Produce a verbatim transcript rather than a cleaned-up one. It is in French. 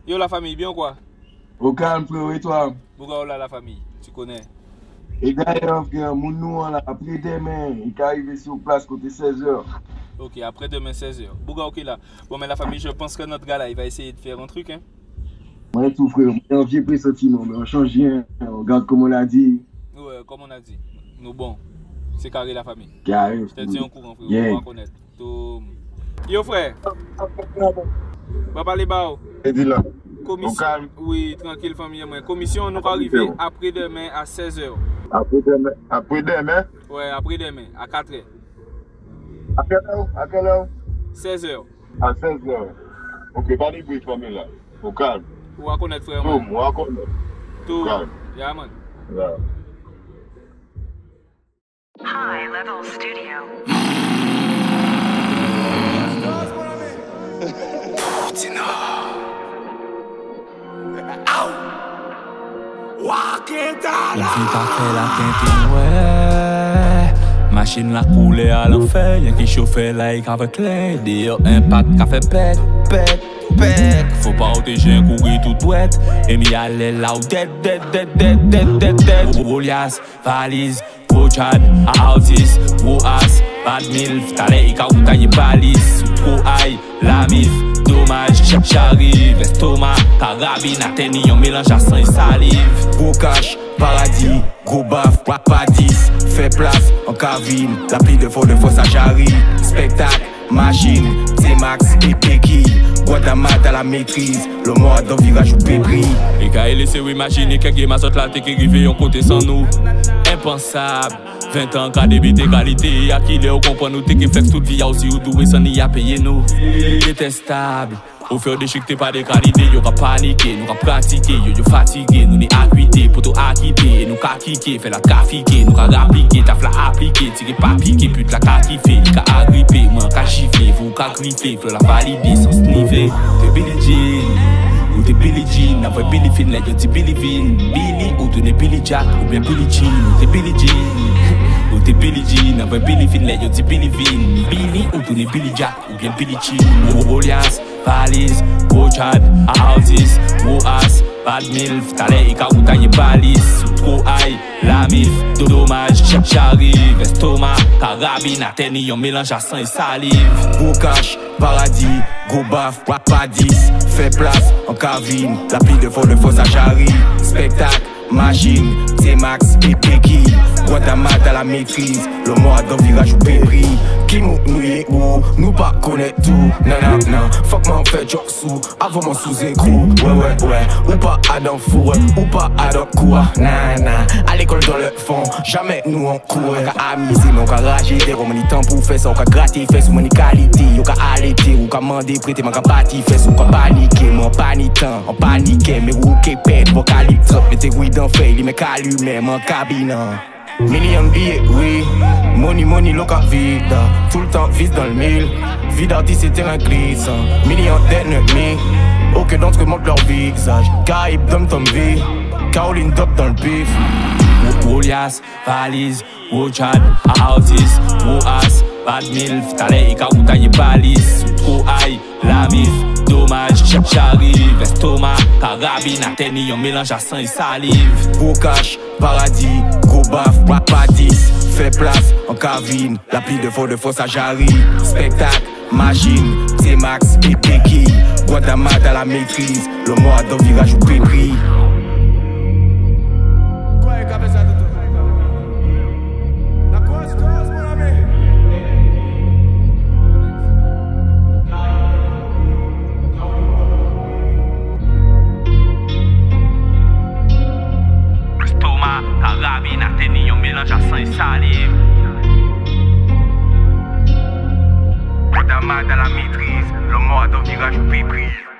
Yo la famille, bien quoi? Au calme, frère, et toi? Pourquoi là la famille? Tu connais? Et d'ailleurs, frère, mon nous, après demain, il est arrivé sur place côté seize heures. Ok, après demain seize heures. Bouga, ok là. Bon, mais la famille, je pense que notre gars là, il va essayer de faire un truc, hein? Moi, tout, frère, on vient pressentiment, mais on change rien. On regarde comme on l'a dit. Ouais, comme on a dit. Nous, bon, c'est carré la famille. Carré. Je te tiens au courant, frère. Yeah. On va connaître. Tout... Yo, frère. Papa les bao. Et dis là. Commission. Oui, tranquille, famille. Commission, nous arriver après demain à seize heures. Après demain? Après demain? Ouais, après demain, à quatre heures. À quelle heure? À quelle heure? seize heures. À seize heures. Ok, pas de bruit, famille là. Au calme. On va connaître, frère. Tout, on va connaître. Tout. Calme. Yeah, man. Yeah. High Level Studio. La vie t'a fait la quinquine, ouais. Machine la coulée à l'enfer, y'a qui chauffait like avec l'air. D'ailleurs, impact qu'a fait pète, pète, pète. Faut pas protéger un courir tout douette. Et m'y aller là où dead, dead, dead, dead, dead, dead, dead. Goliath, valise, gros chat, artiste, gros ass, bad milf. T'allais y ou taille balise, trop high, la mif. Dommage, j'arrive, estomac, carabine, atteigni, on mélange à sang et salive. Gros cash, paradis, gros baf, pas dix, fait place en cabine, la pile de faux de faux ça j'arrive. Spectacle, machine, T-Max et Peki, Guadamate à la maîtrise, le mode dans virage ou pépri. Et quand il laisse imaginer que game a sorti la tête qui arrive en côté sans nous. Impensable, vingt ans qu'a débité qualité, à qui les comprend nous, t'es qui flex toute vie, aussi ou doué sans ni à payer nous. Détestable, au faire des chics t'es pas de qualité, y'aura paniqué, nous pratiqué, yo yo fatigué, nous n'est acuité, pour tout acquitter, nous qu'a kické, fait la trafiquer, nous qu'a rappliqué, t'as la appliqué, tiré pas piqué, pute la qu'a kiffé, qu'a agrippé, moi qu'a giflé, vous qu'a griffé, faut la valider sans sniver. T'es Billie Jean, ou t'es Billie Jean, n'a pas Billie Finn, là y'a t'es Billie Vin, Billy, ou t'es Billie Jack, ou bien Billie Jean, ou t'es Billie Jean. Ou t'es Billie Jean, n'a pas Billie Finn, là y'a t'es Billie Vin, Billy, ou t'es Billie Jack, ou bien Billie Jean. Goliath, valise, gros chat, artiste, gros ass, bad milf. T'allais y ou taille balise, trop high, la mif. Dommage, j'arrive, estomac, carabine, atteigni, on mélange à sang et salive. Gros cash, paradis, gros baf, pas dix, fait place en cabine, la pile de faux de faux ça j'arrive. Spectacle, machine, T-Max et Peki, Guadamate à la maîtrise, le mode dans virage ou pépri. Qui nous nous où, nous pas connaît tout. Non non non, fuck m'en fait joke sous, avant mon sous écrou. Ouais ouais ouais, ou pas à dans four, ou pas à dans quoi. Nah nah, à l'école dans le fond, jamais nous on court. On qu'a amusé, mais on qu'a ragé, des romani temps pour faire ça, on qu'a gratté, fait sous mon qualité, on qu'a allaité, ou qu'a mandé prêter, mais qu'a bâti, fait sous qu'on paniqué, mon paniquant, on paniquait, mais ou qu'est pète, mon calibre trop, mais t'es oui dans fait, il m'est calumé, mon cabinet. Million billets, oui, money, money, loca vida. Tout le temps, vise dans le mille. Vie d'artiste, c'est terrain glissant. Millions d'ennemis, aucun d'entre eux montre leur visage. Caraïbes, Dom Tom V, Caroline Top dans le bif. Goliath, valise, gros chat, artiste, gros ass, bad milf. T'allais y ou taille balise, trop high, la mif. Dommage, j'arrive, estomac, carabine, atteigni, on mélange à sang et salive. Gros cash, paradis, gros baf, pas dix, fait place en cabine, la pile de faux de faux ça j'arrive. Spectacle, machine, T-Max et Peki, Guadamate à la maîtrise, le mode dans virage ou pépri. Carabine, atteigni, on mélange à sang et salive. Guadamate à la maîtrise, le mode au virage ou pépri.